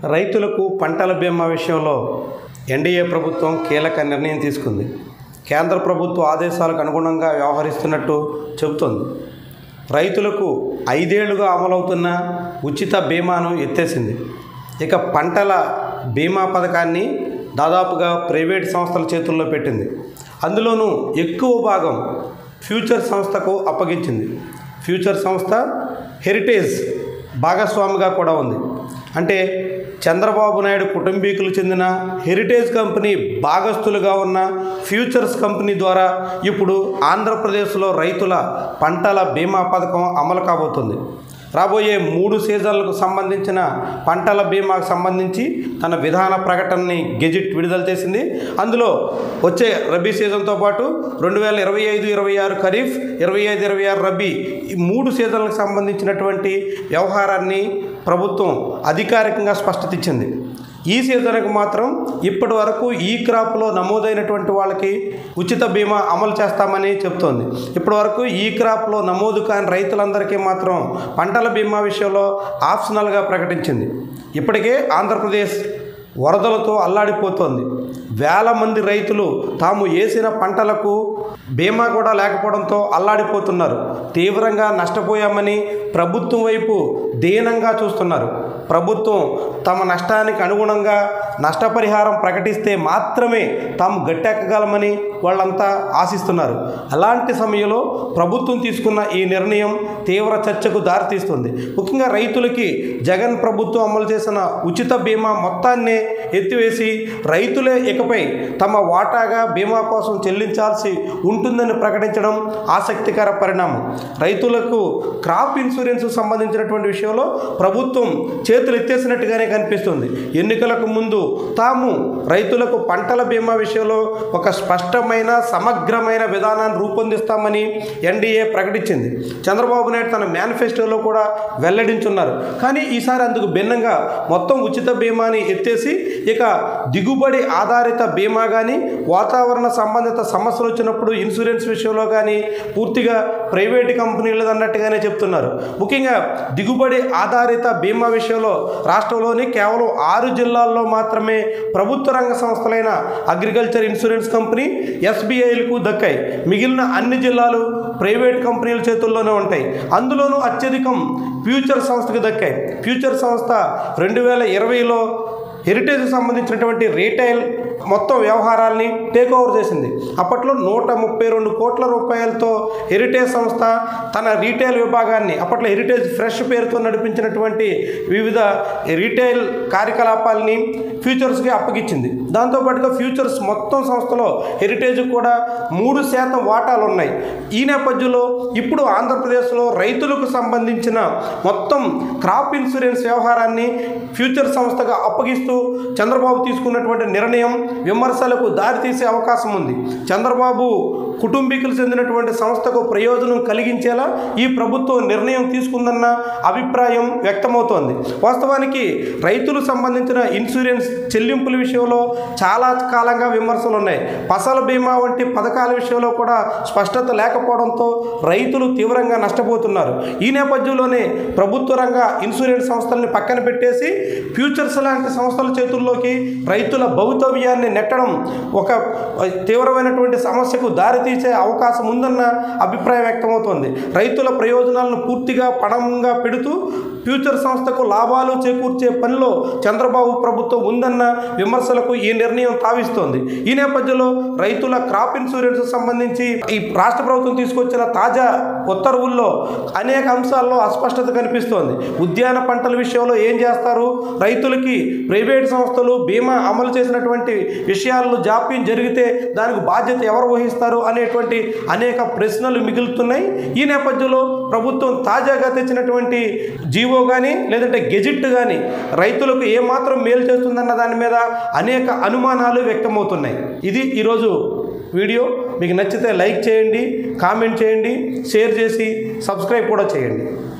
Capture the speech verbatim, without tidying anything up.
రైతులకు పంటల బీమా విషయంలో ఎన్డీఏ ప్రభుత్వం కీలక నిర్ణయం తీసుకుంది. కేంద్ర ప్రభుత్వ ఆదేశాలకు అనుగుణంగా వ్యవహరిస్తున్నట్టు చెబుతోంది. రైతులకు ఐదేళ్లుగా అమలవుతున్న ఉచిత బీమాను ఎత్తేసింది. ఇక పంటల బీమా పథకాన్ని దాదాపుగా ప్రైవేట్ సంస్థల చేతుల్లో పెట్టింది. అందులోనూ ఎక్కువ భాగం ఫ్యూచర్ సంస్థకు అప్పగించింది. ఫ్యూచర్ సంస్థ హెరిటేజ్ భాగస్వామిగా కూడా ఉంది. అంటే చంద్రబాబు నాయుడు కుటుంబీకులు చెందిన హెరిటేజ్ కంపెనీ భాగస్థులుగా ఉన్న ఫ్యూచర్స్ కంపెనీ ద్వారా ఇప్పుడు ఆంధ్రప్రదేశ్లో రైతుల పంటల బీమా పథకం అమలు కాబోతుంది. రాబోయే మూడు సీజన్లకు సంబంధించిన పంటల బీమాకు సంబంధించి తన విధాన ప్రకటనని గెజిట్ విడుదల చేసింది. అందులో వచ్చే రబీ సీజన్తో పాటు రెండు వేల ఇరవై ఐదు ఇరవై ఆరు ఖరీఫ్, ఇరవై ఐదు ఇరవై ఆరు రబీ ఈ మూడు సీజన్లకు సంబంధించినటువంటి వ్యవహారాన్ని ప్రభుత్వం అధికారికంగా స్పష్టత ఇచ్చింది. ఈ సీజన్కు మాత్రం ఇప్పటి వరకు ఈ క్రాప్లో నమోదైనటువంటి వాళ్ళకి ఉచిత బీమా అమలు చేస్తామని చెప్తోంది. ఇప్పటి వరకు ఈ క్రాప్లో నమోదు కాని రైతులందరికీ మాత్రం పంటల బీమా విషయంలో ఆప్షనల్గా ప్రకటించింది. ఇప్పటికే ఆంధ్రప్రదేశ్ వరదలతో అల్లాడిపోతోంది. వేల మంది రైతులు తాము వేసిన పంటలకు బీమా కూడా లేకపోవడంతో అల్లాడిపోతున్నారు. తీవ్రంగా నష్టపోయామని ప్రభుత్వం వైపు దీనంగా చూస్తున్నారు. ప్రభుత్వం తమ నష్టానికి అనుగుణంగా నష్టపరిహారం ప్రకటిస్తే మాత్రమే తాము గట్టెక్కగలమని వాళ్ళంతా ఆశిస్తున్నారు. అలాంటి సమయంలో ప్రభుత్వం తీసుకున్న ఈ నిర్ణయం తీవ్ర చర్చకు దారితీస్తుంది. ముఖ్యంగా రైతులకి జగన్ ప్రభుత్వం అమలు చేసిన ఉచిత బీమా మొత్తాన్ని ఎత్తివేసి రైతులే ఇకపై తమ వాటాగా బీమా కోసం చెల్లించాల్సి ఉంటుందని ప్రకటించడం ఆసక్తికర పరిణామం. రైతులకు క్రాప్ ఇన్సూరెన్స్ సంబంధించినటువంటి విషయంలో ప్రభుత్వం చేతులు ఎత్తేసినట్టుగానే కనిపిస్తుంది. ఎన్నికలకు ముందు తాము రైతులకు పంటల బీమా విషయంలో ఒక స్పష్టమైన సమగ్రమైన విధానాన్ని రూపొందిస్తామని ఎన్డీఏ ప్రకటించింది. చంద్రబాబు నాయుడు తన మేనిఫెస్టోలో కూడా వెల్లడించున్నారు. కానీ ఈసారి అందుకు భిన్నంగా మొత్తం ఉచిత బీమాని ఎత్తేసి ఇక దిగుబడి ఆధారిత బీమా కానీ, వాతావరణ సంబంధిత సమస్యలు వచ్చినప్పుడు ఇన్సూరెన్స్ విషయంలో కానీ పూర్తిగా ప్రైవేటు కంపెనీలు అన్నట్టుగానే చెప్తున్నారు. ముఖ్యంగా దిగుబడి ఆధారిత బీమా విషయంలో రాష్ట్రంలోని కేవలం ఆరు జిల్లాల్లో మాత్రమే ప్రభుత్వ రంగ సంస్థలైన అగ్రికల్చర్ ఇన్సూరెన్స్ కంపెనీ, ఎస్బీఐలకు దక్కాయి. మిగిలిన అన్ని జిల్లాలు ప్రైవేట్ కంపెనీల చేతుల్లోనే ఉంటాయి. అందులోనూ అత్యధికం ఫ్యూచర్ సంస్థకు దక్కాయి. ఫ్యూచర్ సంస్థ రెండు వేల ఇరవైలో హెరిటేజ్కి సంబంధించినటువంటి రీటైల్ మొత్తం వ్యవహారాల్ని టేక్ ఓవర్ చేసింది. అప్పట్లో నూట ముప్పై రెండు కోట్ల రూపాయలతో హెరిటేజ్ సంస్థ తన రీటైల్ విభాగాన్ని, అప్పట్లో హెరిటేజ్ ఫ్రెష్ పేరుతో నడిపించినటువంటి వివిధ రీటైల్ కార్యకలాపాలని ఫ్యూచర్స్కి అప్పగించింది. దాంతోపాటుగా ఫ్యూచర్స్ మొత్తం సంస్థలో హెరిటేజ్ కూడా మూడు శాతం వాటాలు ఉన్నాయి. ఈ నేపథ్యంలో ఇప్పుడు ఆంధ్రప్రదేశ్లో రైతులకు సంబంధించిన మొత్తం క్రాప్ ఇన్సూరెన్స్ వ్యవహారాన్ని ఫ్యూచర్ సంస్థగా అప్పగిస్తూ చంద్రబాబు తీసుకున్నటువంటి నిర్ణయం విమర్శలకు దారితీసే అవకాశం ఉంది. చంద్రబాబు కుటుంబీకులు చెందినటువంటి సంస్థకు ప్రయోజనం కలిగించేలా ఈ ప్రభుత్వం నిర్ణయం తీసుకుందన్న అభిప్రాయం వ్యక్తమవుతోంది. వాస్తవానికి రైతులకు సంబంధించిన ఇన్సూరెన్స్ చెల్లింపుల విషయంలో చాలా కాలంగా విమర్శలు ఉన్నాయి. ఫసల్ బీమా వంటి పథకాల విషయంలో కూడా స్పష్టత లేకపోవడంతో రైతులు తీవ్రంగా నష్టపోతున్నారు. ఈ నేపథ్యంలోనే ప్రభుత్వ రంగ ఇన్సూరెన్స్ సంస్థల్ని పక్కన పెట్టేసి ఫ్యూచర్స్ లాంటి సంస్థల చేతుల్లోకి రైతుల భవితవ్యాన్ని నెట్టడం ఒక తీవ్రమైనటువంటి సమస్యకు దారితీసే అవకాశం ఉందన్న అభిప్రాయం వ్యక్తమవుతోంది. రైతుల ప్రయోజనాలను పూర్తిగా పణంగా పెడుతూ ఫ్యూచర్ సంస్థకు లాభాలు చేకూర్చే పనిలో చంద్రబాబు ప్రభుత్వం ఉందన్న విమర్శలకు ఈ నిర్ణయం తావిస్తోంది. ఈ నేపథ్యంలో రైతుల క్రాప్ ఇన్సూరెన్స్ సంబంధించి ఈ రాష్ట్ర ప్రభుత్వం తీసుకొచ్చిన తాజా ఉత్తర్వుల్లో అనేక అంశాల్లో అస్పష్టత కనిపిస్తోంది. ఉద్యాన పంటల విషయంలో ఏం చేస్తారు, రైతులకి ప్రైవేట్ సంస్థలు బీమా అమలు చేసినటువంటి విషయాల్లో జాప్యం జరిగితే దానికి బాధ్యత ఎవరు వహిస్తారు అనేటువంటి అనేక ప్రశ్నలు మిగులుతున్నాయి. ఈ నేపథ్యంలో ప్రభుత్వం తాజాగా తెచ్చినటువంటి జీవో కానీ లేదంటే గెజిట్ కానీ రైతులకు ఏమాత్రం మేలు చేస్తుందన్న దాని మీద అనేక అనుమానాలు వ్యక్తమవుతున్నాయి. ఇది ఈరోజు వీడియో. మీకు నచ్చితే లైక్ చేయండి, కామెంట్ చేయండి, షేర్ చేసి సబ్స్క్రైబ్ కూడా చేయండి.